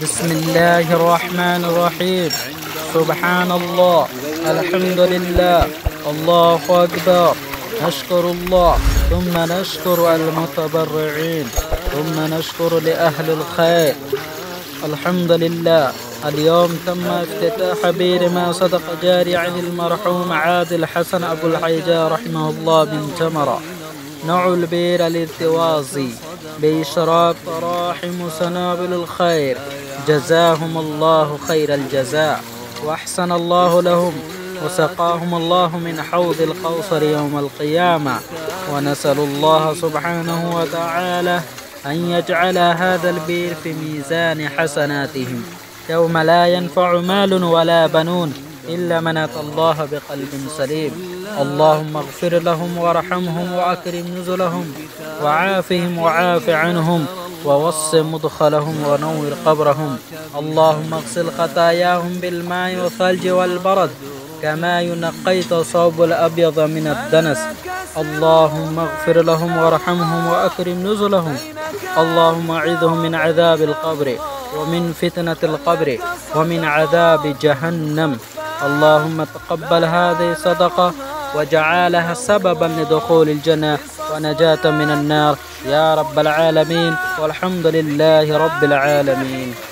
بسم الله الرحمن الرحيم. سبحان الله، الحمد لله، الله أكبر. نشكر الله ثم نشكر المتبرعين ثم نشكر لأهل الخير. الحمد لله. اليوم تم افتتاح بئر ماء صدق جاري عن المرحوم عادل حسن أبو الحيجاء رحمه الله من تمرة. نوع البئر الارتوازي بإشراف تراحم سنابل الخير، جزاهم الله خير الجزاء وأحسن الله لهم، وسقاهم الله من حوض الكوثر يوم القيامة. ونسأل الله سبحانه وتعالى أن يجعل هذا البئر في ميزان حسناتهم يوم لا ينفع مال ولا بنون إلا من أتى الله بقلب سليم. اللهم اغفر لهم وارحمهم وأكرم نزلهم وعافهم وعاف عنهم ووسع مدخلهم ونور قبرهم. اللهم اغسل خطاياهم بالماء والثلج والبرد كما ينقيت الثوب الأبيض من الدنس. اللهم اغفر لهم وارحمهم وأكرم نزلهم. اللهم أعذهم من عذاب القبر ومن فتنة القبر ومن عذاب جهنم. اللهم تقبل هذه الصدقة وجعلها سببا لدخول الجنة ونجاة من النار يا رب العالمين، والحمد لله رب العالمين.